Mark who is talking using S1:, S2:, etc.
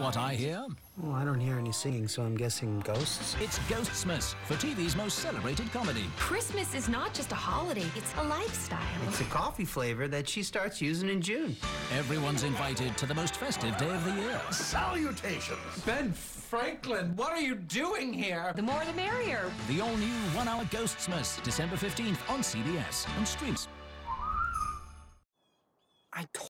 S1: what I hear?
S2: Well, I don't hear any singing, so I'm guessing ghosts.
S1: It's Ghostmas for TV's most celebrated comedy.
S3: Christmas is not just a holiday, it's a lifestyle.
S2: It's a coffee flavor that she starts using in June.
S1: Everyone's invited to the most festive day of the year.
S4: Salutations!
S5: Ben Franklin, what are you doing here?
S3: The more the merrier.
S1: The all-new 1 Hour Ghostmas, December 15th on CBS and streams.
S2: I